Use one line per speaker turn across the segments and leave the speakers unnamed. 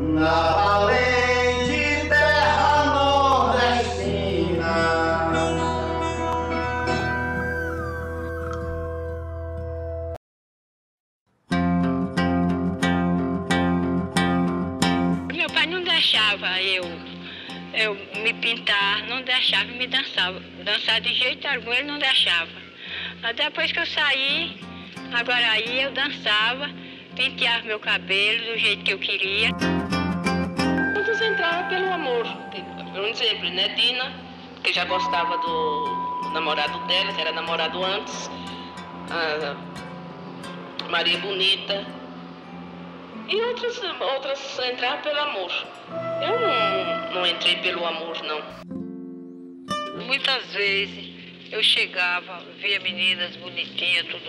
na valente terra nordestina.
Meu pai não deixava eu me pintar, não deixava me dançar de jeito algum, ele não deixava. Mas depois que eu saí, agora aí eu dançava, penteava meu cabelo do jeito que eu queria.
Todos entravam pelo amor. Por exemplo, né, Dina, que já gostava do namorado dela, que era namorado antes, a Maria Bonita, e outras entravam pelo amor. Eu não entrei pelo amor, não.
Muitas vezes eu chegava, via meninas bonitinhas, tudo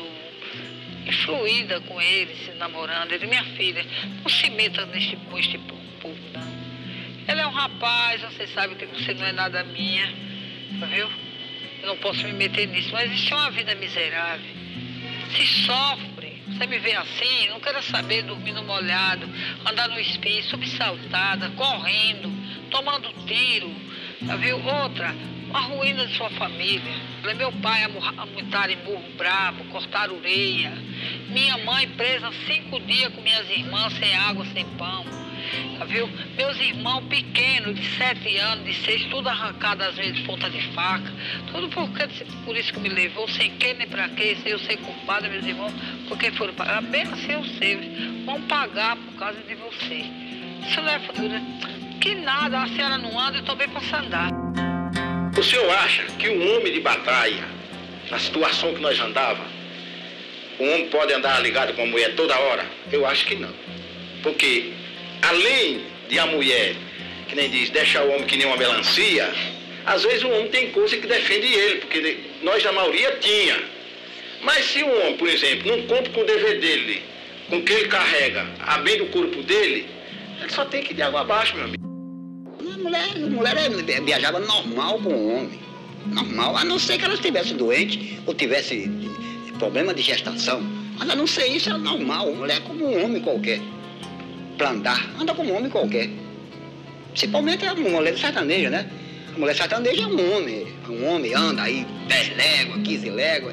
fluida com eles, se namorando. Ele, minha filha, não se meta com este povo, não. Ela é um rapaz, você sabe que você não é nada minha, viu? Eu não posso me meter nisso, mas isso é uma vida miserável. Se sofre. Você me vê assim, não quero saber, dormindo molhado, andar no espinho, subsaltada, correndo, tomando tiro, viu? Outra, a ruína de sua família. Meu pai amontaram em burro brabo, cortaram a orelha. Minha mãe presa 5 dias com minhas irmãs, sem água, sem pão. Viu? Meus irmãos pequenos, de 7 anos, de 6, tudo arrancado às vezes ponta de faca. Tudo por isso que me levou, sem quem nem pra quê, sem eu ser culpada, meus irmãos, porque foram pagar. Bem assim eu sei, vão pagar por causa de você. Isso não é futuro. Que nada, a senhora não anda, eu tô bem pra andar.
O senhor acha que um homem de batalha, na situação que nós andávamos, um homem pode andar ligado com a mulher toda hora? Eu acho que não. Porque, além de a mulher, que nem diz, deixa o homem que nem uma melancia, às vezes o homem tem coisa que defende ele, porque nós, na maioria, tinha. Mas se o homem, por exemplo, não cumpre com o dever dele, com o que ele carrega, a bem do corpo dele, ele só tem que ir de água abaixo, meu amigo.
A mulher viajava normal com o homem. Normal, a não ser que ela estivesse doente ou tivesse problema de gestação. Mas a não ser isso, é normal. A mulher é como um homem qualquer. Pra andar, anda como um homem qualquer. Principalmente a mulher sertaneja, né? A mulher sertaneja é um homem. Um homem anda aí 10 léguas, 15 léguas.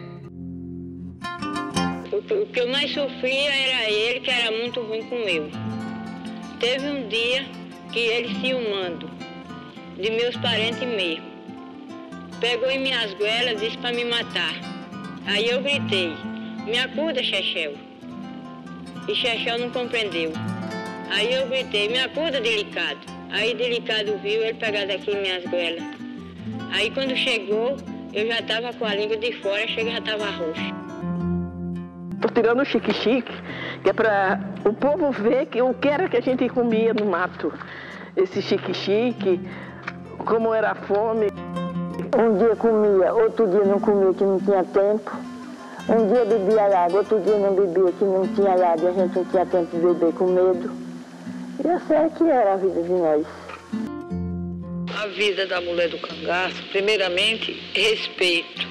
O que eu mais sofria era ele, que era muito ruim com eu. Teve um dia que ele, ciumando de meus parentes mesmo, pegou em minhas goelas e disse para me matar. Aí eu gritei, me acuda, Chechel. E Chechel não compreendeu. Aí eu gritei, me acuda, Delicado. Aí Delicado viu ele pegar daqui em minhas goelas. Aí quando chegou, eu já estava com a língua de fora, chega já estava roxa.
Estou tirando o chique-chique, que é para o povo ver o que era que a gente comia no mato. Esse chique-chique, como era a fome.
Um dia comia, outro dia não comia, que não tinha tempo. Um dia bebia água, outro dia não bebia, que não tinha água, e a gente não tinha tempo de beber com medo. E essa é que era a vida de nós.
A vida da mulher do cangaço, primeiramente, respeito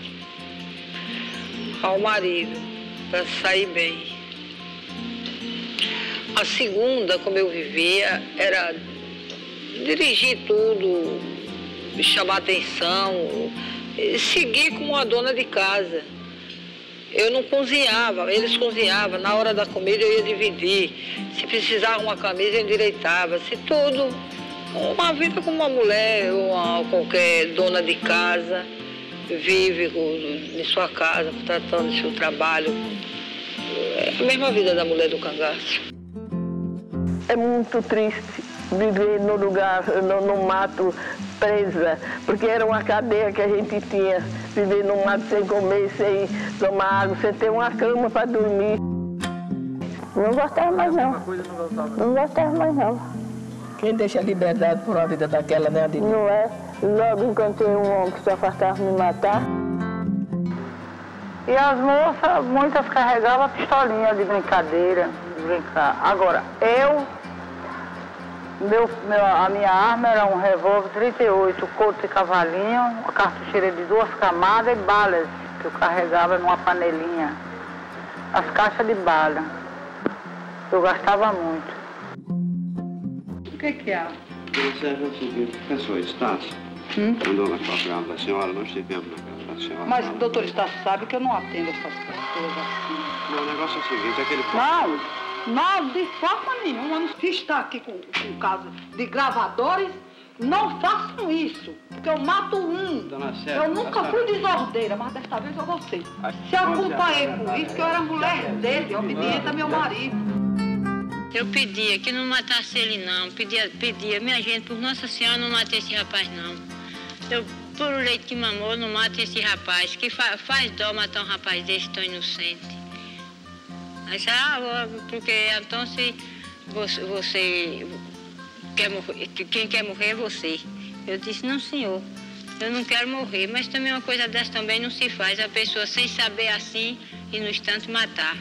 ao marido, para sair bem. A segunda, como eu vivia, era dirigir tudo, chamar atenção, seguir como uma dona de casa. Eu não cozinhava, eles cozinhavam. Na hora da comida eu ia dividir. Se precisava uma camisa, eu endireitava. Se tudo, uma vida como uma mulher ou qualquer dona de casa vive em sua casa, tratando do seu trabalho. É a mesma vida da mulher do cangaço.
É muito triste viver no lugar, no mato, presa, porque era uma cadeia que a gente tinha, viver no mato sem comer, sem tomar água, sem ter uma cama para dormir.
Não gostava mais não. Não gostava mais não.
Quem deixa a liberdade por uma vida daquela, né, Adilha?
Não é? Logo encontrei um homem que só faltava me matar.
E as moças, muitas carregavam pistolinha de brincadeira, de brincar. Agora, a minha arma era um revólver 38, couro de cavalinho, uma cartucheira de 2 camadas e balas, que eu carregava numa panelinha. As caixas de bala. Eu gastava muito. que há?
Dona Sérgio, é o seguinte, a pessoa Estácio andou na casa da senhora, nós estivemos na casa da senhora.
Mas o doutor Estácio sabe que eu não atendo essas pessoas assim.
Não, o negócio é o seguinte, aquele...
Não, de forma nenhuma. Não está aqui com caso de gravadores, não façam isso, porque eu mato um.
Dona Sérgio,
eu nunca fui desordeira, mas desta vez eu vou ser. Se eu acompanhei por isso, que eu era mulher dele, obediente a meu marido.
Eu pedia que não matasse ele não, pedia, minha gente, por Nossa Senhora, não mate esse rapaz não. Eu, por o leite que mamou, não mate esse rapaz, que faz dó matar um rapaz desse tão inocente. Mas, porque então se você quer morrer, quem quer morrer é você. Eu disse, não senhor, eu não quero morrer, mas também uma coisa dessa também não se faz, a pessoa sem saber assim e no instante matar.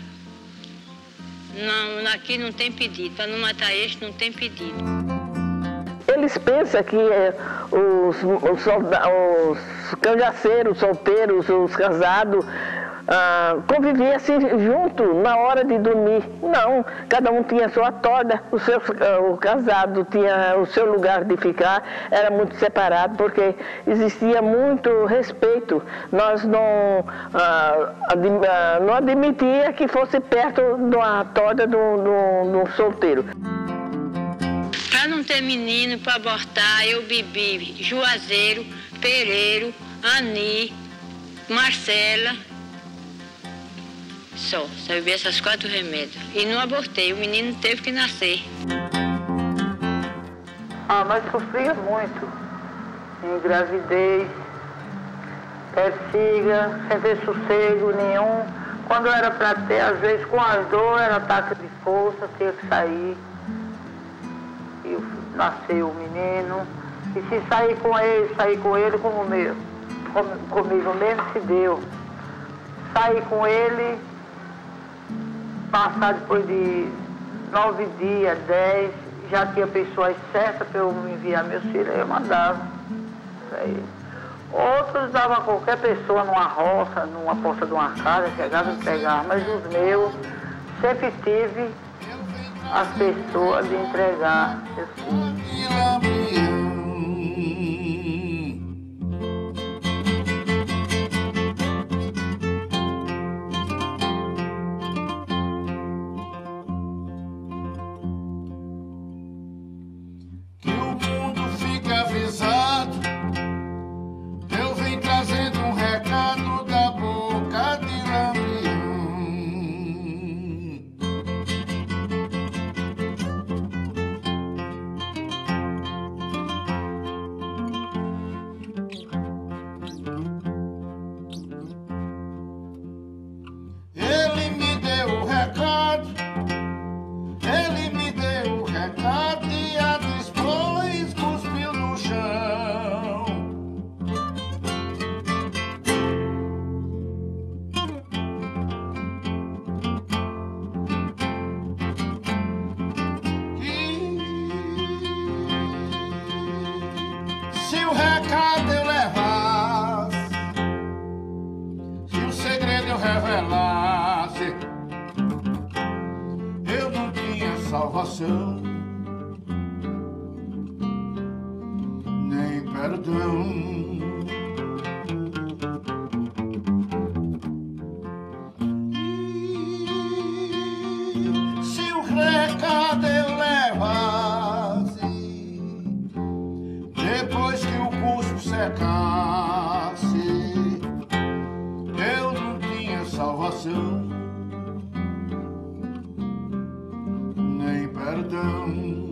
Não, aqui não tem pedido, para não matar este não tem pedido.
Eles pensam que os cangaceiros, solteiros, os casados, conviviam assim junto na hora de dormir. Não, cada um tinha sua toga, o casado tinha o seu lugar de ficar, era muito separado, porque existia muito respeito. Nós não admitia que fosse perto de uma toga de um solteiro.
Para não ter menino para abortar, eu bebi Juazeiro, Pereiro, Ani, Marcela. Só bebi essas 4 remédios. E não abortei, o menino teve que nascer.
Mas sofria muito. Em gravidez, persiga, sem ter sossego nenhum. Quando era para ter, às vezes com as dores, era ataque de força, tinha que sair. E nasceu o menino. E se sair com ele comigo mesmo se deu. Saí com ele, passar depois de 9 dias, 10, já tinha pessoas certas para eu me enviar meus filhos, aí eu mandava para ele. Outros davam a qualquer pessoa numa roça, numa porta de uma casa, chegava e pegava, mas os meus sempre tive as pessoas de entregar meus filhos.
Eu venho trazendo um recado da boca de Lampião. Ele me deu o recado, e a depois cuspiu no chão. Se o recado eu levasse, se o segredo eu revelasse, eu não tinha salvação, nem perdão. Se o recado eu levasse, depois que o cuspo secasse, eu não tinha salvação, nem perdão.